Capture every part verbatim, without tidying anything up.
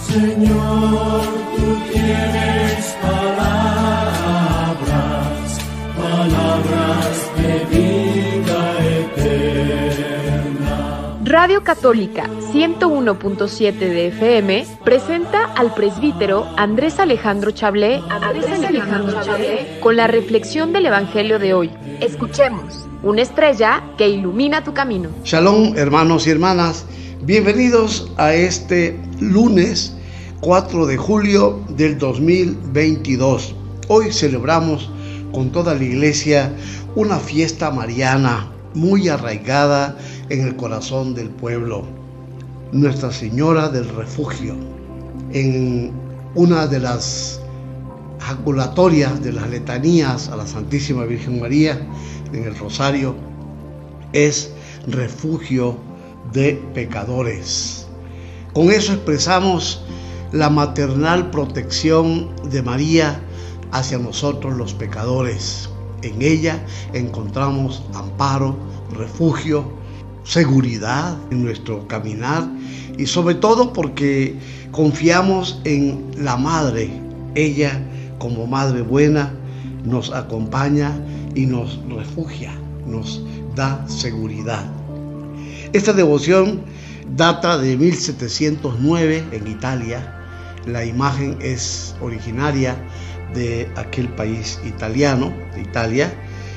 Señor, tú tienes palabras, palabras de vida eterna. Radio Católica ciento uno punto siete de F M presenta al presbítero Andrés Alejandro Chablé, Andrés Alejandro Chablé con la reflexión del Evangelio de hoy. Escuchemos, una estrella que ilumina tu camino. Shalom, hermanos y hermanas, bienvenidos a este lunes cuatro de julio del dos mil veintidós. Hoy celebramos con toda la iglesia una fiesta mariana muy arraigada en el corazón del pueblo, Nuestra Señora del Refugio. En una de las jaculatorias de las letanías a la Santísima Virgen María en el Rosario es refugio de pecadores. Con eso expresamos la maternal protección de María hacia nosotros los pecadores. En ella encontramos amparo, refugio, seguridad en nuestro caminar y sobre todo porque confiamos en la Madre. Ella, como Madre buena, nos acompaña y nos refugia, nos da seguridad. Esta devoción data de mil setecientos nueve en Italia. La imagen es originaria de aquel país italiano, de Italia,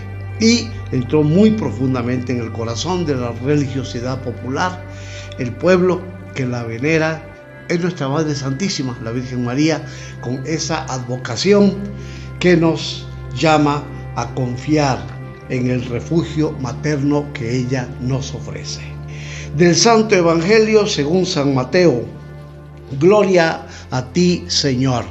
y entró muy profundamente en el corazón de la religiosidad popular. El pueblo que la venera es nuestra Madre Santísima, la Virgen María, con esa advocación que nos llama a confiar en el refugio materno que ella nos ofrece. Del Santo Evangelio según San Mateo. Gloria a ti, Señor.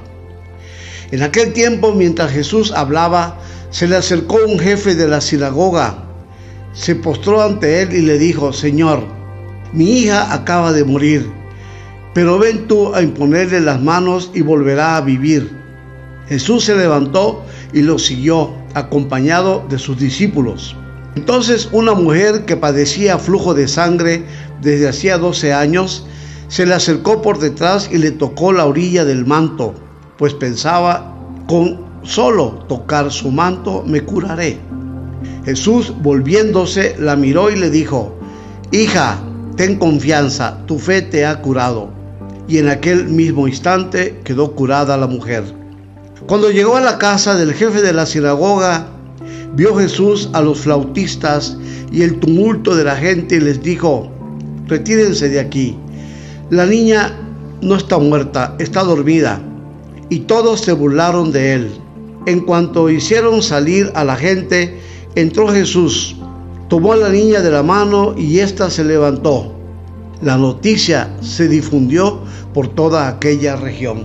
En aquel tiempo, mientras Jesús hablaba, se le acercó un jefe de la sinagoga, se postró ante él y le dijo: Señor, mi hija acaba de morir, pero ven tú a imponerle las manos y volverá a vivir. Jesús se levantó y lo siguió, acompañado de sus discípulos. Entonces una mujer que padecía flujo de sangre desde hacía doce años, se le acercó por detrás y le tocó la orilla del manto, pues pensaba: con solo tocar su manto me curaré. Jesús, volviéndose, la miró y le dijo: Hija, ten confianza, tu fe te ha curado. Y en aquel mismo instante quedó curada la mujer. Cuando llegó a la casa del jefe de la sinagoga, vio Jesús a los flautistas y el tumulto de la gente y les dijo: Retírense de aquí. La niña no está muerta, está dormida. Y todos se burlaron de él. En cuanto hicieron salir a la gente, entró Jesús, tomó a la niña de la mano y ésta se levantó. La noticia se difundió por toda aquella región.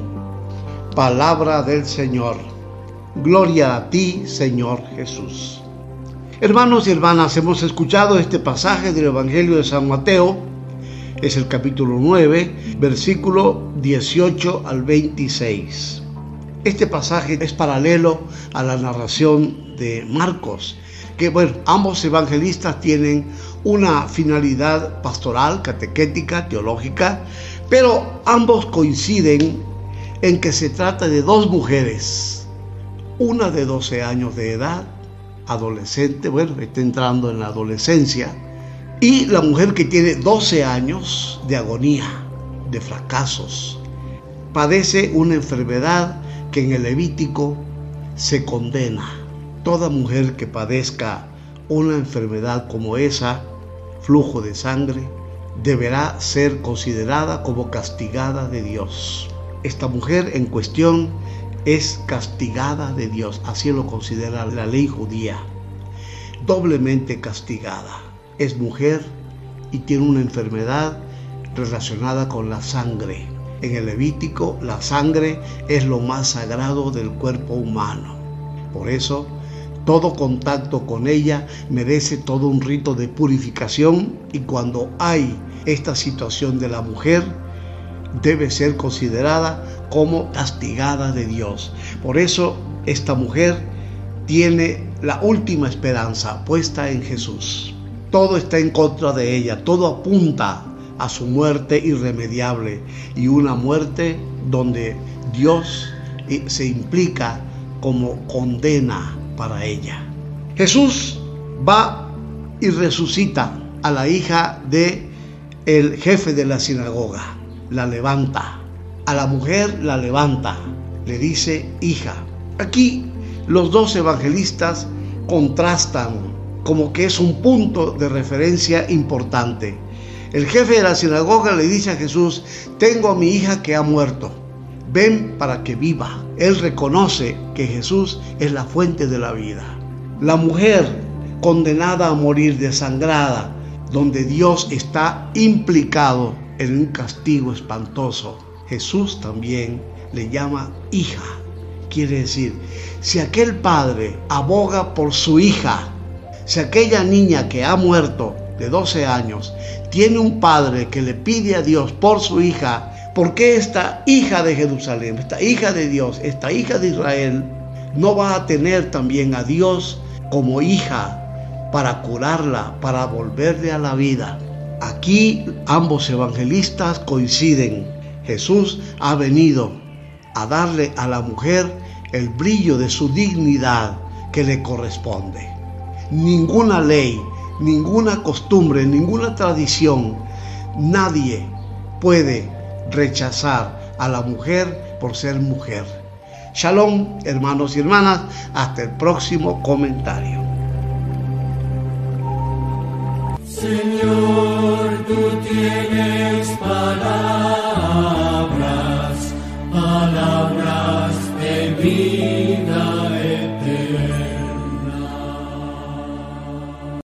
Palabra del Señor. Gloria a ti, Señor Jesús. Hermanos y hermanas, hemos escuchado este pasaje del Evangelio de San Mateo. Es el capítulo nueve, versículo dieciocho al veintiséis. Este pasaje es paralelo a la narración de Marcos, que bueno, ambos evangelistas tienen una finalidad pastoral, catequética, teológica, pero ambos coinciden en que se trata de dos mujeres, una de doce años de edad, adolescente, bueno, está entrando en la adolescencia, y la mujer que tiene doce años de agonía, de fracasos. Padece una enfermedad que en el Levítico se condena. Toda mujer que padezca una enfermedad como esa, flujo de sangre, deberá ser considerada como castigada de Dios. Esta mujer en cuestión es castigada de Dios, así lo considera la ley judía. Doblemente castigada. Es mujer y tiene una enfermedad relacionada con la sangre. En el Levítico, la sangre es lo más sagrado del cuerpo humano. Por eso, todo contacto con ella merece todo un rito de purificación, y cuando hay esta situación de la mujer, debe ser considerada como castigada de Dios. Por eso, esta mujer tiene la última esperanza puesta en Jesús. Todo está en contra de ella, todo apunta a su muerte irremediable y una muerte donde Dios se implica como condena para ella. Jesús va y resucita a la hija de el jefe de la sinagoga, la levanta, a la mujer la levanta, le dice hija. Aquí los dos evangelistas contrastan como que es un punto de referencia importante. El jefe de la sinagoga le dice a Jesús: tengo a mi hija que ha muerto, ven para que viva. Él reconoce que Jesús es la fuente de la vida. La mujer condenada a morir desangrada, donde Dios está implicado en un castigo espantoso, Jesús también le llama hija. Quiere decir, si aquel padre aboga por su hija, si aquella niña que ha muerto de doce años tiene un padre que le pide a Dios por su hija, ¿por qué esta hija de Jerusalén, esta hija de Dios, esta hija de Israel, no va a tener también a Dios como hija para curarla, para volverle a la vida? Aquí ambos evangelistas coinciden. Jesús ha venido a darle a la mujer el brillo de su dignidad que le corresponde. Ninguna ley, ninguna costumbre, ninguna tradición, nadie puede rechazar a la mujer por ser mujer. Shalom, hermanos y hermanas, hasta el próximo comentario. Señor, tú tienes palabra